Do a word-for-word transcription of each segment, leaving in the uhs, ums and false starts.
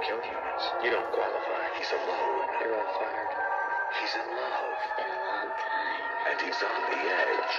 kill humans. You don't qualify. He's alone. You're all fired. He's in love. It's been a long time. And he's on the edge.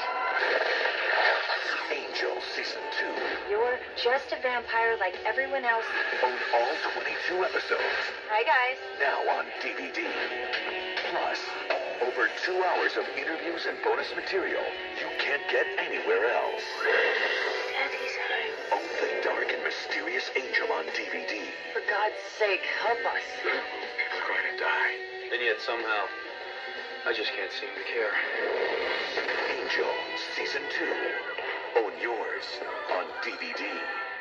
Angel Season two. You're just a vampire like everyone else. Own all twenty-two episodes. Hi, guys. Now on D V D. Plus, over two hours of interviews and bonus material you can't get anywhere else. Daddy's home. Own the dark and mysterious Angel on D V D. For God's sake, help us. People are going to die. And yet somehow, I just can't seem to care. Angel Season two. Own yours on D V D.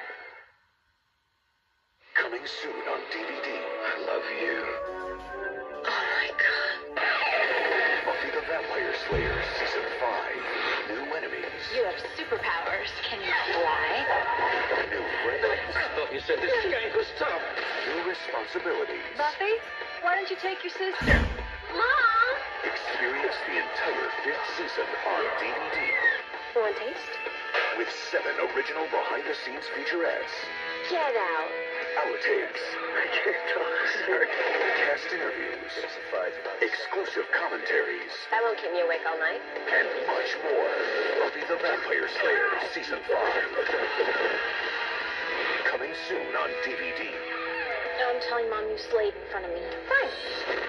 Coming soon on D V D. I love you. Oh my God. Buffy the Vampire Slayer Season five. New enemies. You have superpowers. Can you fly? New friends. I thought you said this gang was tough. New responsibilities. Buffy, why don't you take your sister? Mom! Experience the entire fifth season on D V D. One taste? With seven original behind-the-scenes featurettes. Get out. Outtakes. I can't talk. Sorry. Cast interviews. Exclusive commentaries. That won't keep me awake all night. And much more. Buffy the Vampire Slayer Season five. Coming soon on D V D. Now I'm telling Mom you slayed in front of me. Fine.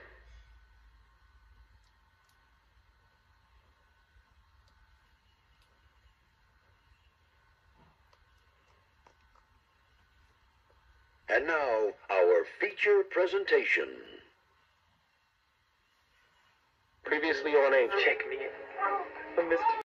And now, our feature presentation. Previously on Angel. Check me in. I missed